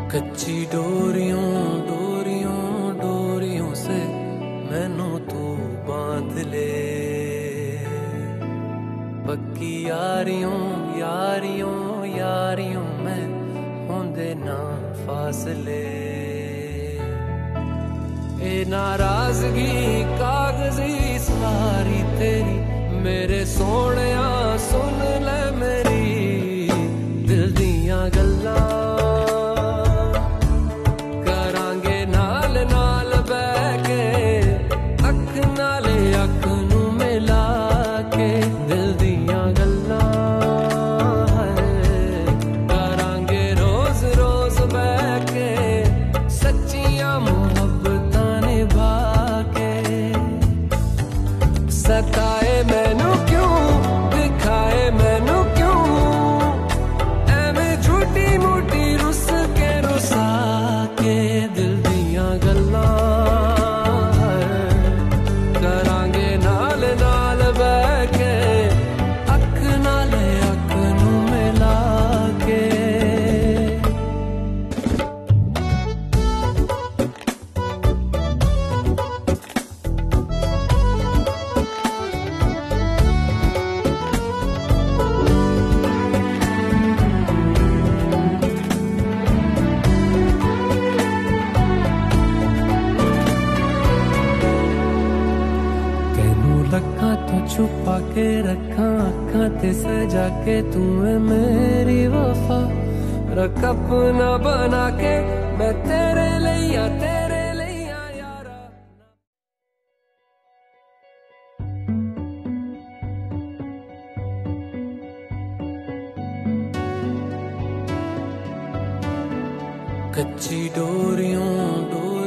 कच्ची डोरियों डोरियों डोरियों से मैनू तू बांध ले, पक्की यारियों यारियों यारियों में होंदे ना फासले। ए नाराजगी कागजी सारी तेरी मेरे सोहणिया सुन ले मेरी दिल दियां गल्लां सताए मैनू क्यों दिखाए मैनू क्यों एवें झूठी मूठी रुस के रुसा के दिल दियां गल्लां करांगे नाल नाल बैठ के अख नाल अख नू मिला के। रखा तो छुपा के रखा अखा ते सजा के तू है मेरी वफा, रख अपना बना के मैं तेरे लिया यारा। कच्ची डोरियों